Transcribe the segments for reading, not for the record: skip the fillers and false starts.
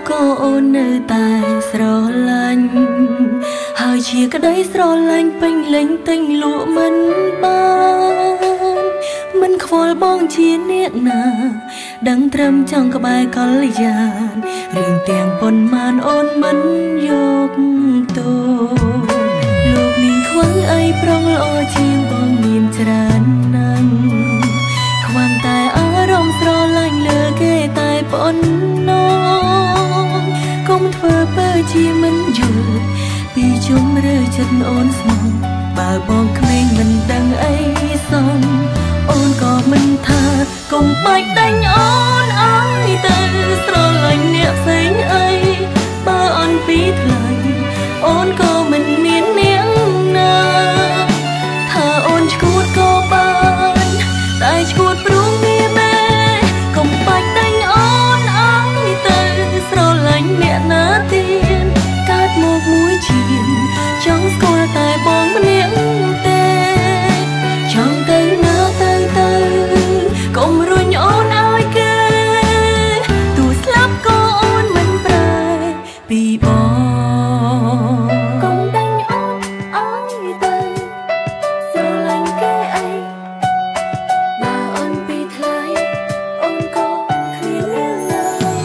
ក៏អូននៅតែស្រឡាញ់ហើយជាក្តីស្រឡាញ់ពេញលេញទិញលក់មិនបានមិនខ្វល់បងជាអ្នកណាដឹងត្រឹមចង់ក្បែរកល្យានរឿងទាំងប៉ុន្មានអូនមិនយកទោលោកនាងខ្វឹងអីប្រុងល្អជាងបងមានច្រើនណាស់ខ្វឹងតែអារម្មណ៍ស្រឡាញ់លើគេតែប៉ុណ្ណោះកុំធ្វើបើជាមិនយល់ពីជុំរើចិត្តអូនស្មោះបើបងក្មេងមិនដឹងអីសោះអូនក៏មិនថាកុំបាច់ដេញអូនអើយទៅស្រឡាញ់អ្នកផ្សេងអីបើអន់ពីថ្លៃអូនក៏មិនមាននាងណាថាអូនឈួតក៏បានតែឈួតព្រោះមានមែកុំបាច់ដេញអូនអើយទៅស្រឡាញ់អ្នកណាទៀតកើតមកមួយជាតិចង់ស្គាល់តែបងម្នាក់ទេចង់ទៅណាទៅកុំរុញអូនឲ្យគេទូស្លាប់ក៏អូនមិនប្រែពីបងកុំដេញអូនឲ្យទៅស្រឡាញ់គេអីបើអូនពីថ្លៃអូនក៏គ្មានរឿងណា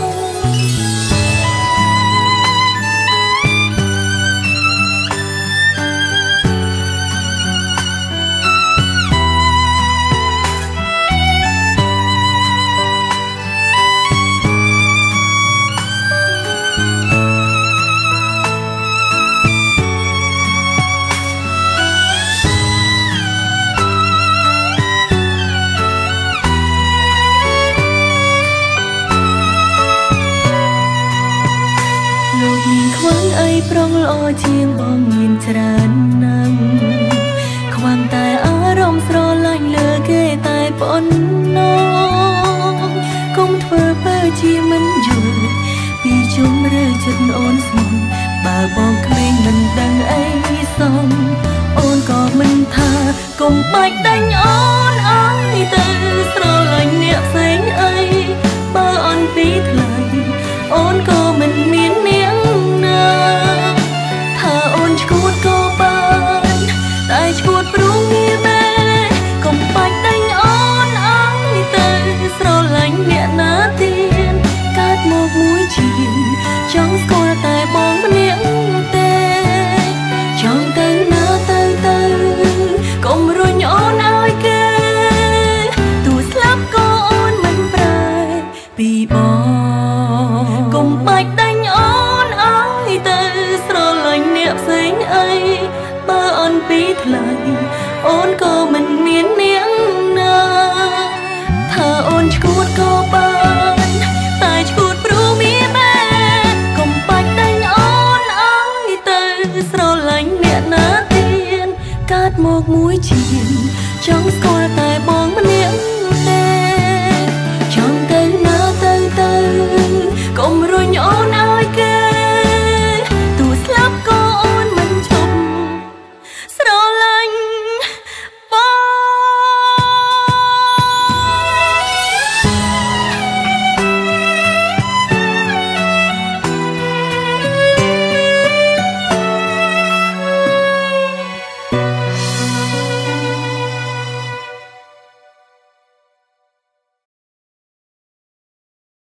លោកនាងខ្វឹងអីប្រុងល្អជាងបងមានច្រើនណាស់ខ្វឹងតែអារម្មណ៍ស្រឡាញ់លើគេតែប៉ុណ្ណោះកុំធ្វើបើជាមិនយល់ពីជុំរើចិត្តអូនស្មោះបើបងក្មេងមិនដឹងអីសោះអូនក៏មិនថាកុំបាច់ដេញអូនអើយទៅស្រឡាញ់អ្នកផ្សេងអីបើអន់ពីថ្លៃអូនក៏មិនមាននាងណាថាអូនឈួតក៏បានតែឈួតព្រោះមានមែកុំបាច់ដេញអូនអើយទៅស្រឡាញ់អ្នកណាទៀតកើតមកមួយជាតិចង់ស្គាល់តែបងម្នាក់ទេចង់ទៅណាទៅកុំរុញអូនឲ្យគេទូស្លាប់ក៏អូនមិនប្រែពីបងកុំបាច់ដេញអូនឲ្យទៅស្រឡាញ់អ្នកផ្សេងអីបើអន់ពីថ្លៃអូនក៏មិនមាននាងណាថាអូនឈួតក៏បានតែឈួតព្រោះមានមែកុំបាច់ដេញអូនឲ្យទៅស្រឡាញ់អ្នកណាទៀតកើតមកមួយជាតិចង់ស្គាល់តែបងម្នាក់ទេ